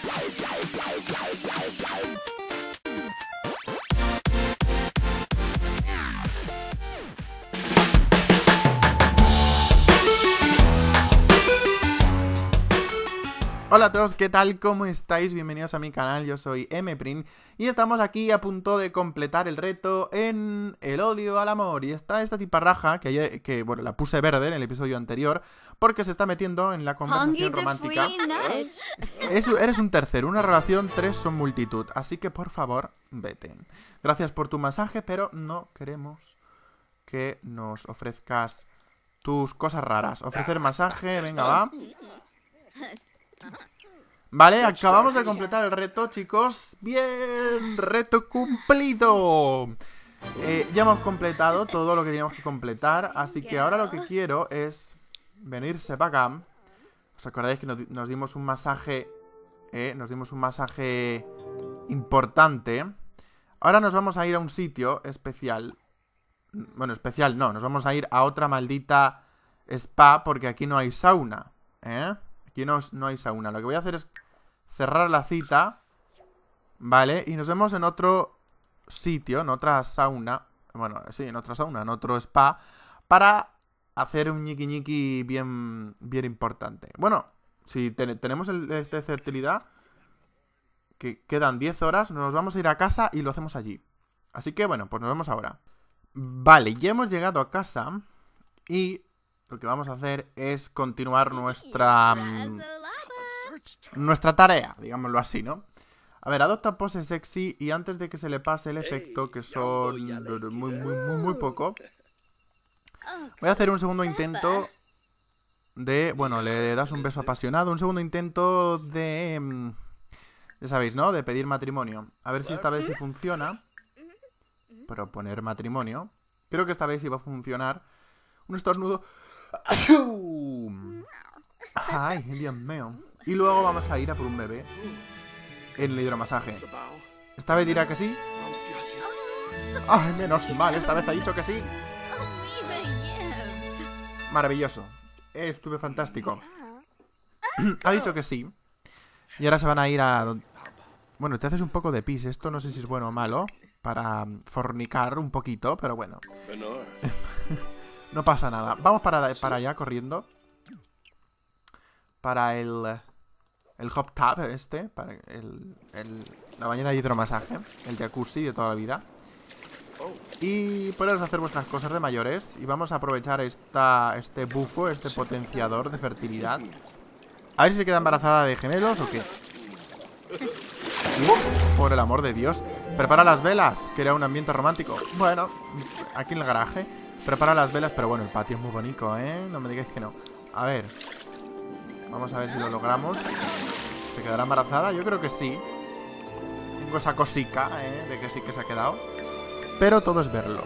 Hola a todos, ¿qué tal? ¿Cómo estáis? Bienvenidos a mi canal, yo soy Mprint y estamos aquí a punto de completar el reto en el odio al amor. Y está esta tiparraja que bueno, la puse verde en el episodio anterior porque se está metiendo en la conversación romántica. Eres un tercero, una relación, tres son multitud, así que por favor, vete. Gracias por tu masaje, pero no queremos que nos ofrezcas tus cosas raras. Ofrecer masaje, venga, va. Vale, acabamos de completar el reto, chicos. Bien, reto cumplido. Ya hemos completado todo lo que teníamos que completar. Así que ahora lo que quiero es venirse para acá. ¿Os acordáis que nos dimos un masaje? Nos dimos un masaje importante. Ahora nos vamos a ir a un sitio especial. Bueno, especial no, nos vamos a ir a otra maldita spa porque aquí no hay sauna. Aquí no hay sauna. Lo que voy a hacer es cerrar la cita, ¿vale? Y nos vemos en otro sitio, en otra sauna. Bueno, sí, en otra sauna, en otro spa, para hacer un ñiqui ñiqui bien importante. Bueno, si tenemos este de fertilidad, que quedan 10 horas, nos vamos a ir a casa y lo hacemos allí. Así que bueno, pues nos vemos ahora. Vale, ya hemos llegado a casa y lo que vamos a hacer es continuar nuestra tarea, digámoslo así, ¿no? A ver, adopta pose sexy y antes de que se le pase el efecto, que son muy poco, voy a hacer un segundo intento de... Bueno, le das un beso apasionado. Un segundo intento de... ya sabéis, ¿no? De pedir matrimonio. A ver si esta vez sí funciona. Proponer matrimonio. Creo que esta vez sí va a funcionar. Un estornudo. Ay, Dios mío. Y luego vamos a ir a por un bebé en el hidromasaje. ¿Esta vez dirá que sí? Ay, menos mal, esta vez ha dicho que sí. Maravilloso. Estuve fantástico. Ha dicho que sí. Y ahora se van a ir a... Bueno, te haces un poco de pis. Esto no sé si es bueno o malo para fornicar un poquito, pero bueno. No pasa nada. Vamos para allá corriendo. Para el hot tub para la bañera de hidromasaje, el jacuzzi de toda la vida. Y podemos hacer vuestras cosas de mayores. Y vamos a aprovechar este bufo, este potenciador de fertilidad. A ver si se queda embarazada de gemelos o qué. Por el amor de Dios. Prepara las velas, crea un ambiente romántico. Bueno, aquí en el garaje. Prepara las velas, pero bueno, el patio es muy bonito, ¿eh? No me digáis que no. A ver. Vamos a ver si lo logramos. ¿Se quedará embarazada? Yo creo que sí. Tengo esa cosica, de que sí que se ha quedado. Pero todo es verlo.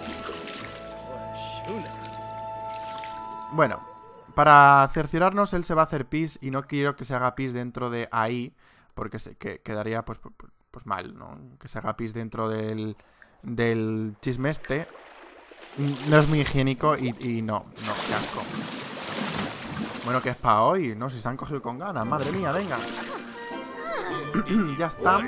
Bueno, para cerciorarnos, él se va a hacer pis. Y no quiero que se haga pis dentro de ahí, porque quedaría pues mal, ¿no? Que se haga pis dentro del chisme este. No es muy higiénico y no, qué asco. Bueno, que es para hoy, ¿no? Si se han cogido con ganas, madre mía, venga. Ya está.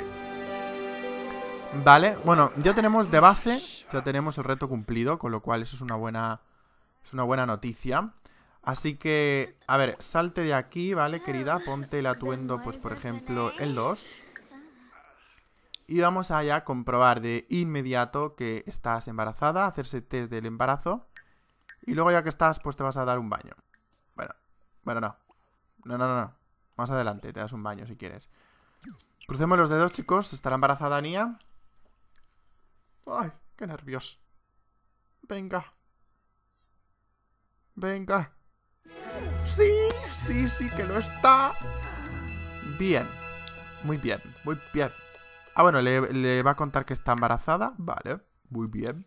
Vale, bueno, ya tenemos de base, ya tenemos el reto cumplido, con lo cual eso es una buena noticia. Así que, a ver, salte de aquí, ¿vale, querida? Ponte el atuendo, pues por ejemplo, el 2. Y vamos allá a comprobar de inmediato que estás embarazada, hacerse test del embarazo. Y luego ya que estás, pues te vas a dar un baño. Bueno, no. No. Más adelante te das un baño si quieres. Crucemos los dedos, chicos. ¿Estará embarazada Nia? Ay, qué nervios. Venga. Sí que lo está. Bien. Muy bien. Ah, bueno, le va a contar que está embarazada. Vale, muy bien.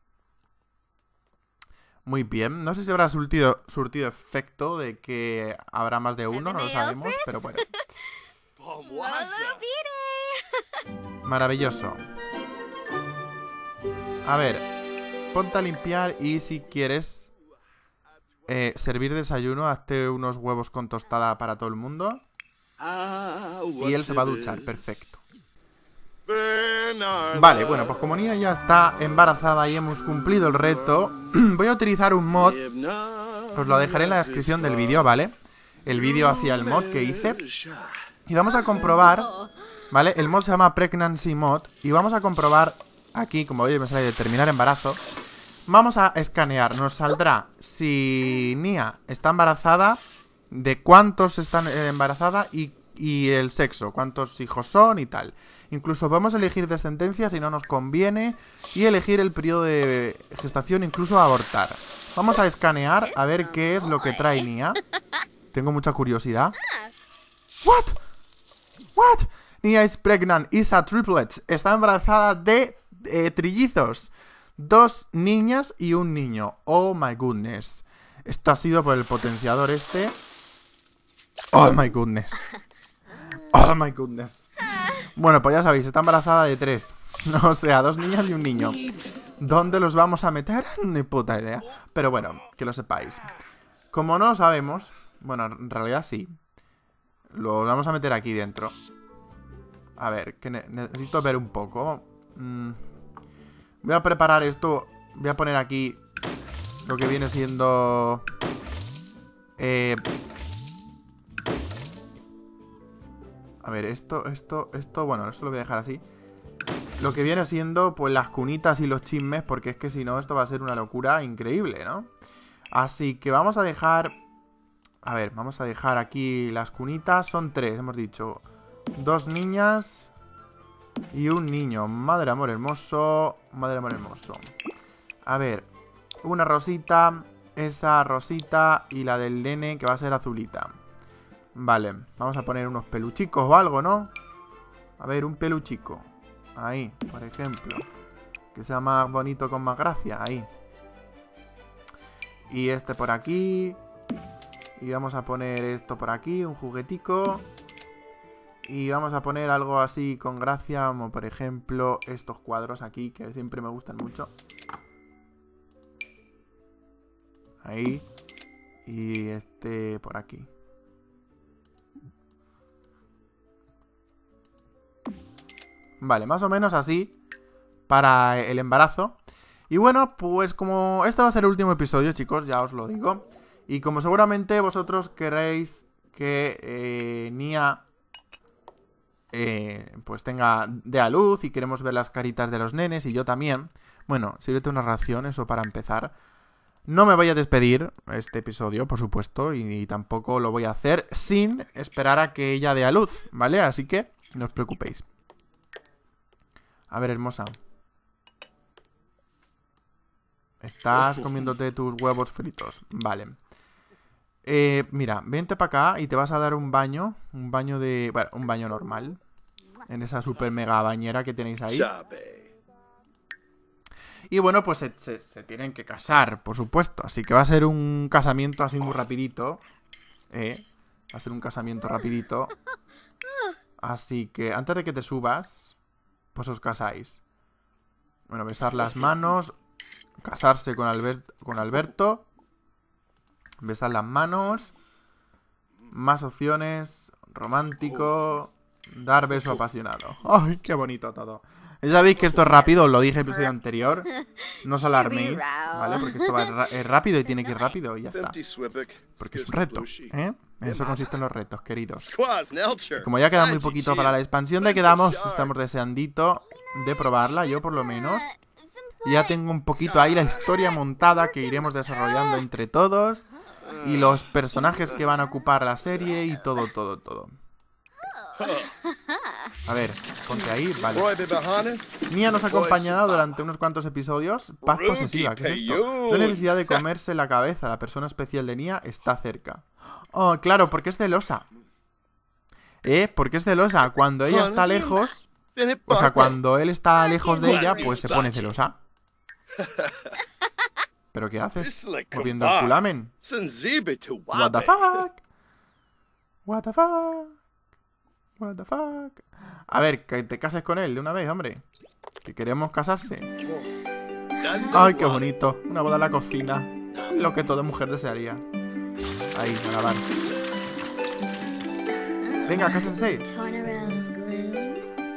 No sé si habrá surtido efecto de que habrá más de uno, no lo sabemos, pero bueno. Maravilloso. A ver, ponte a limpiar y si quieres servir desayuno, hazte unos huevos con tostada para todo el mundo. Y él se va a duchar, perfecto. Vale, bueno, pues como Nia ya está embarazada y hemos cumplido el reto, voy a utilizar un mod. Os lo dejaré en la descripción del vídeo, ¿vale? El vídeo hacia el mod que hice. Y vamos a comprobar, ¿vale? El mod se llama Pregnancy Mod. Y vamos a comprobar aquí, como veis me sale determinar embarazo. Vamos a escanear, nos saldrá si Nia está embarazada, de cuántos están embarazada y el sexo, cuántos hijos son y tal. Incluso podemos elegir descendencia si no nos conviene y elegir el periodo de gestación, incluso abortar. Vamos a escanear a ver qué es lo que trae Nia. Tengo mucha curiosidad. What? Nia is pregnant, is a triplet. Está embarazada de trillizos. 2 niñas y un niño. Oh my goodness. Esto ha sido por el potenciador este. Oh my goodness. Oh my goodness. Bueno, pues ya sabéis, está embarazada de 3. O sea, 2 niñas y un niño. ¿Dónde los vamos a meter? Ni puta idea. Pero bueno, que lo sepáis. Como no lo sabemos, bueno, en realidad sí, lo vamos a meter aquí dentro. A ver, que necesito ver un poco. Voy a preparar esto. Voy a poner aquí lo que viene siendo a ver, esto, bueno, eso lo voy a dejar así. Lo que viene siendo, pues, las cunitas y los chismes, porque es que si no, esto va a ser una locura increíble, ¿no? Así que vamos a dejar... A ver, vamos a dejar aquí las cunitas. Son 3, hemos dicho. 2 niñas y un niño. Madre amor hermoso. Madre amor hermoso. A ver, una rosita, esa rosita y la del nene que va a ser azulita. Vale, vamos a poner unos peluchicos o algo, ¿no? A ver, un peluchico. Ahí, por ejemplo. Que sea más bonito con más gracia. Ahí. Y este por aquí. Y vamos a poner esto por aquí, un juguetico. Y vamos a poner algo así con gracia, como por ejemplo estos cuadros aquí, que siempre me gustan mucho. Ahí. Y este por aquí. Vale, más o menos así para el embarazo. Y bueno, pues como este va a ser el último episodio, chicos, ya os lo digo. Y como seguramente vosotros queréis que Nia pues dé a luz y queremos ver las caritas de los nenes y yo también. Bueno, sírvete una ración, eso para empezar. No me voy a despedir este episodio, por supuesto, y tampoco lo voy a hacer sin esperar a que ella dé a luz, ¿vale? Así que no os preocupéis. A ver, hermosa. Estás comiéndote tus huevos fritos. Vale. Mira, vente para acá y te vas a dar un baño. Un baño de... Bueno, un baño normal. En esa super mega bañera que tenéis ahí. Y bueno, pues se tienen que casar, por supuesto. Así que va a ser un casamiento así muy rapidito. Va a ser un casamiento rapidito. Así que antes de que te subas, pues os casáis. Bueno, besar las manos. Casarse con Alberto. Besar las manos. Más opciones. Romántico. Dar beso apasionado. ¡Ay, qué bonito todo! Ya sabéis que esto es rápido, os lo dije en el episodio anterior. No os alarméis, ¿vale? Porque esto es rápido y tiene que ir rápido y ya está. Porque es un reto, ¿eh? En eso consisten los retos, queridos. Y como ya queda muy poquito para la expansión de Quedamos, estamos deseandito de probarla, yo por lo menos. Ya tengo un poquito ahí la historia montada que iremos desarrollando entre todos. Y los personajes que van a ocupar la serie y todo. A ver, ponte ahí, vale. Nia nos ha acompañado durante unos cuantos episodios. Paz posesiva, ¿qué es esto? No hay necesidad de comerse la cabeza. La persona especial de Nia está cerca. Oh, claro, porque es celosa. Porque es celosa. Cuando ella está lejos, o sea, cuando él está lejos de ella, pues se pone celosa. ¿Pero qué haces? Moviendo el culamen. What the fuck? What the fuck? What the fuck? A ver, que te cases con él de una vez, hombre. Que queremos casarse. Ay, qué bonito. Una boda en la cocina. Lo que toda mujer desearía. Ahí, a grabar. Venga, cásense.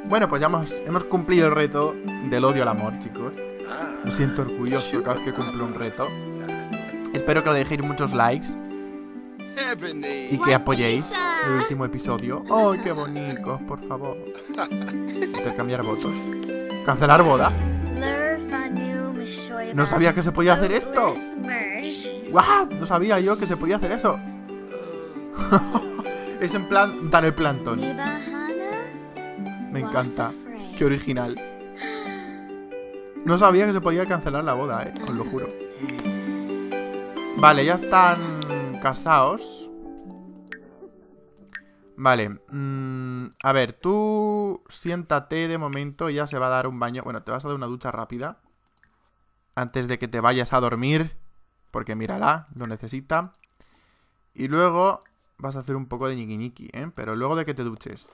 Bueno, pues ya hemos cumplido el reto del odio al amor, chicos. Me siento orgulloso cada vez que cumplo un reto. Espero que le dejéis muchos likes y que apoyéis el último episodio. ¡Ay, qué bonito! Por favor. Intercambiar votos. Cancelar boda. No sabía que se podía hacer esto. ¡Guau! No sabía yo que se podía hacer eso. Es en plan dar el plantón. Me encanta. Qué original. No sabía que se podía cancelar la boda, os lo juro. Vale, ya están casados. Vale. A ver, tú siéntate de momento. Ya se va a dar un baño. Bueno, te vas a dar una ducha rápida antes de que te vayas a dormir, porque mírala, lo necesita. Y luego vas a hacer un poco de ñiqui ñiqui, ¿eh? Pero luego de que te duches.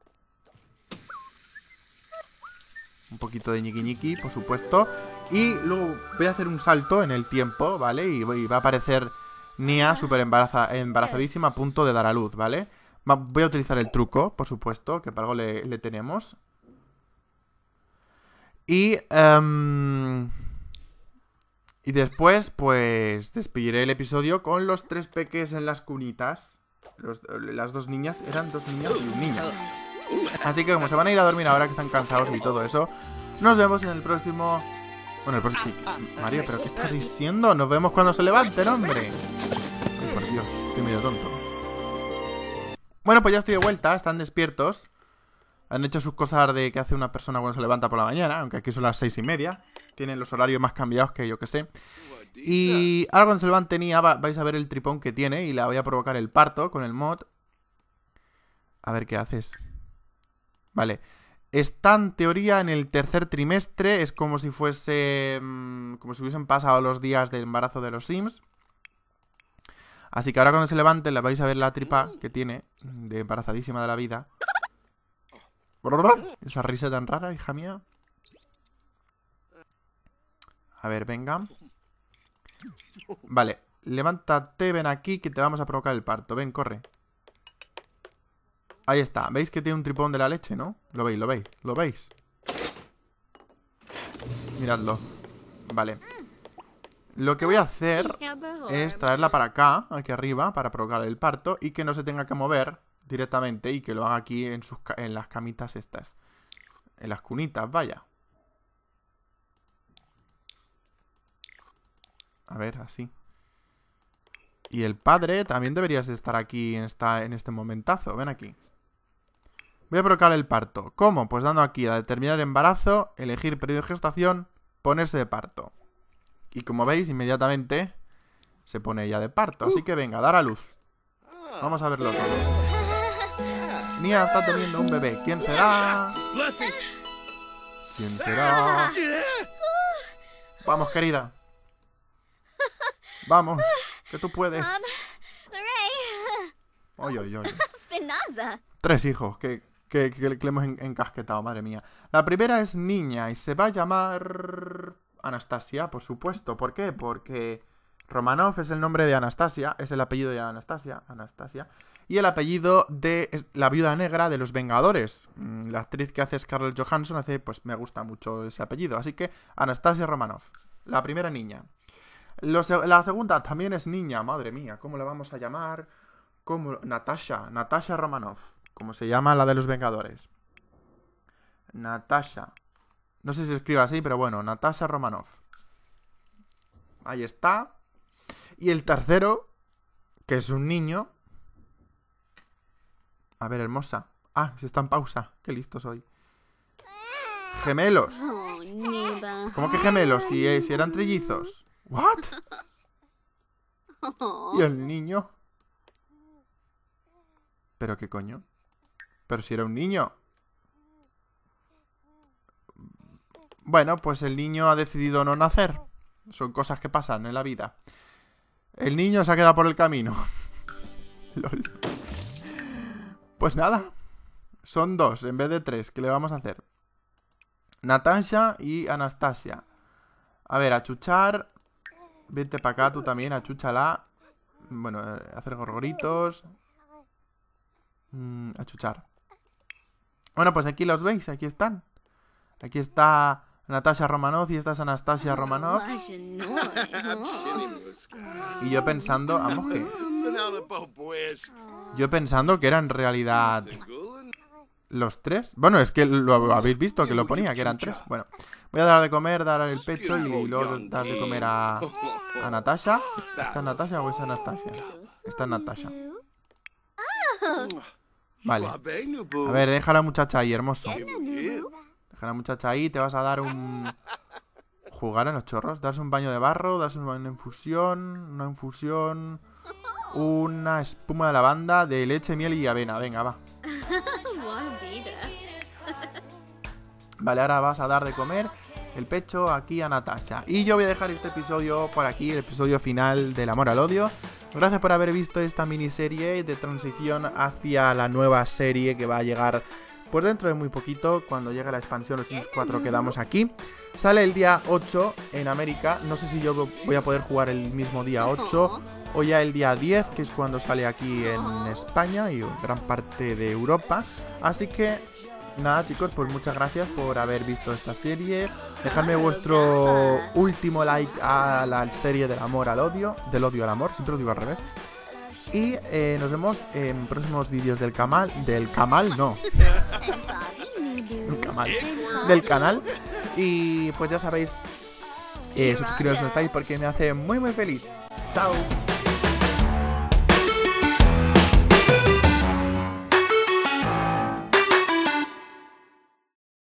Un poquito de ñiqui ñiqui, por supuesto. Y luego voy a hacer un salto en el tiempo, ¿vale? Y va a aparecer Nia súper embarazadísima, a punto de dar a luz, ¿vale? Voy a utilizar el truco, por supuesto, que para algo le tenemos. Y después, pues, despediré el episodio con los 3 peques en las cunitas. Las 2 niñas, eran 2 niñas y un niño. Así que como se van a ir a dormir ahora que están cansados y todo eso, nos vemos en el próximo... Bueno, el próximo... Mario, ¿pero qué estás diciendo? Nos vemos cuando se levanten, hombre. Ay, por Dios, estoy medio tonto. Bueno, pues ya estoy de vuelta, están despiertos. Han hecho sus cosas de que hace una persona cuando se levanta por la mañana, aunque aquí son las 6:30. Tienen los horarios más cambiados que yo que sé. Y ahora cuando se levante Nia vais a ver el tripón que tiene y la voy a provocar el parto con el mod. A ver qué haces. Vale. Está en teoría en el tercer trimestre. Es como si fuese... como si hubiesen pasado los días de embarazo de los Sims. Así que ahora cuando se levante la vais a ver la tripa que tiene de embarazadísima de la vida. Esa risa tan rara, hija mía. A ver, venga. Vale, levántate, ven aquí que te vamos a provocar el parto. Ven, corre. Ahí está, ¿veis que tiene un tripón de la leche, no? Lo veis, lo veis, lo veis. Miradlo. Vale. Lo que voy a hacer es traerla para acá, aquí arriba, para provocar el parto y que no se tenga que mover directamente y que lo haga aquí en las camitas estas. En las cunitas, vaya. A ver, así. Y el padre también deberías de estar aquí en este momentazo. Ven aquí. Voy a provocar el parto. ¿Cómo? Pues dando aquí a determinar embarazo, elegir periodo de gestación, ponerse de parto. Y como veis, inmediatamente se pone ya de parto. Así que venga, dar a luz. Vamos a verlo todo. Nia está teniendo un bebé. ¿Quién será? ¿Quién será? Vamos, querida. Vamos, que tú puedes. Oye, oye, oye. 3 hijos que le hemos encasquetado, madre mía. La primera es niña y se va a llamar Anastasia, por supuesto. ¿Por qué? Porque Romanov es el nombre de Anastasia, es el apellido de Anastasia, y el apellido de la viuda negra de los Vengadores. La actriz que hace Scarlett Johansson pues me gusta mucho ese apellido. Así que Anastasia Romanov, la primera niña. La segunda también es niña, madre mía, ¿cómo la vamos a llamar? Natasha Romanov, como se llama la de los Vengadores. Natasha. No sé si se escribe así, pero bueno, Natasha Romanov. Ahí está. Y el tercero, que es un niño. A ver, hermosa. Ah, si está en pausa. Qué listo soy. Gemelos. ¿Cómo que gemelos? Si eran trillizos. ¿What? ¿Y el niño? ¿Pero qué coño? Pero si era un niño. Bueno, pues el niño ha decidido no nacer. Son cosas que pasan en la vida. El niño se ha quedado por el camino. Lol. Pues nada. Son 2 en vez de 3. ¿Qué le vamos a hacer? Natasha y Anastasia. A ver, achuchar. Vete para acá tú también, achúchala. Bueno, hacer gorgoritos. Achuchar. Bueno, pues aquí los veis, aquí están. Aquí está Natasha Romanoff y esta es Anastasia Romanoff. Y yo pensando, vamos que... Yo pensando que eran en realidad los tres. Bueno, es que lo habéis visto que lo ponía, que eran tres. Bueno, voy a dar de comer, dar el pecho y luego dar de comer a Natasha. ¿Esta es Natasha o es Anastasia? Esta es Natasha. Vale. A ver, deja a la muchacha ahí, hermoso. Deja a la muchacha ahí, te vas a dar un... Jugar en los chorros, darse un baño de barro, darse una infusión, una espuma de lavanda, de leche, miel y avena. Venga, va. Vale, ahora vas a dar de comer el pecho aquí a Natasha. Y yo voy a dejar este episodio por aquí, el episodio final del Amor al Odio. Gracias por haber visto esta miniserie de transición hacia la nueva serie que va a llegar pues dentro de muy poquito, cuando llegue la expansión los Sims 4 quedamos aquí. Sale el día 8 en América, no sé si yo voy a poder jugar el mismo día 8 o ya el día 10, que es cuando sale aquí en España y gran parte de Europa. Así que nada, chicos, pues muchas gracias por haber visto esta serie. Dejadme vuestro último like a la serie del amor al odio, del odio al amor, siempre lo digo al revés. Y nos vemos en próximos vídeos del canal. Del canal. Y pues ya sabéis, suscribiros si no estáis porque me hace muy muy feliz. Chao.